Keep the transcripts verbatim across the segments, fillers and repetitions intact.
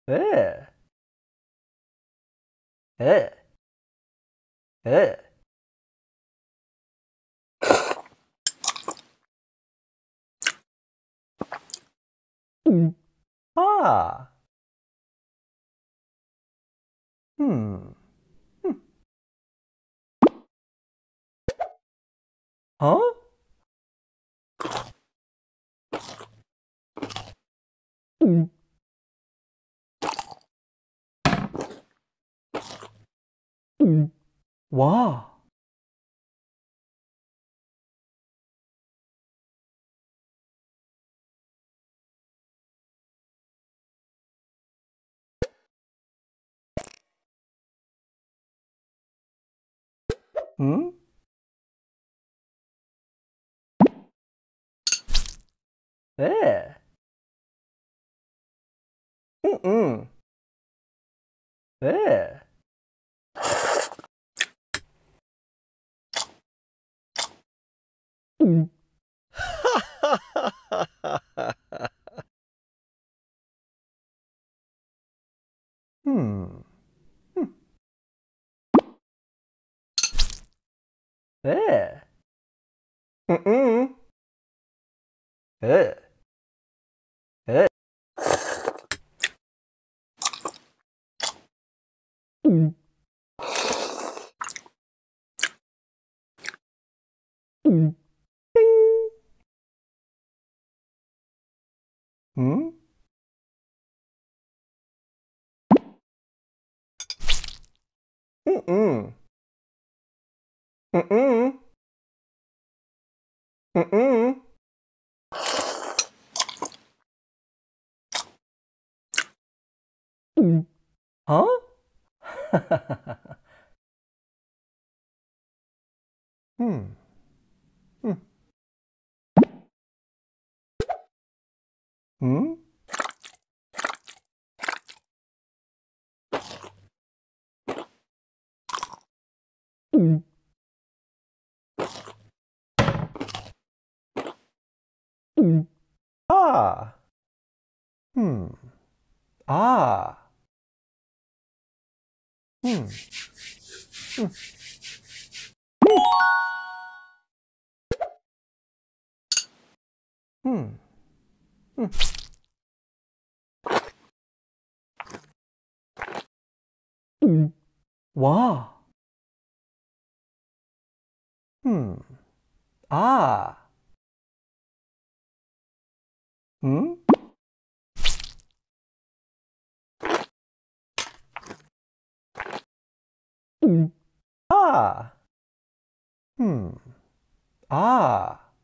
ええ、ええ、ええ。うん。ああ。うん。うん。は？うん。うん。わあ。うん？ええ。うんうん。ええ。うん。うん。うん。ええ。うんうん。ええ。ええ。うん。うん。うん？うんうん。うんうん。うんうん。うん。は？うん。うん。うん？うん。うん。ああ。うん。ああ。うん。うん。うん。うん。うん。わあ。うん。ああ。うん？うん。ああ。うん。ああ。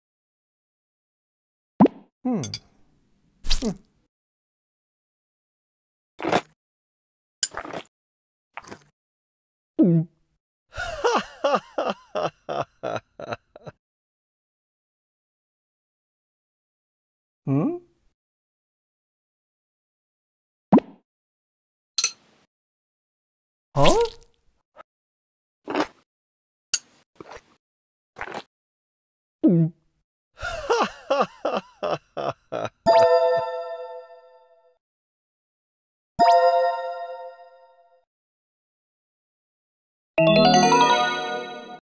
うん。うん。うん。うん？は？うん。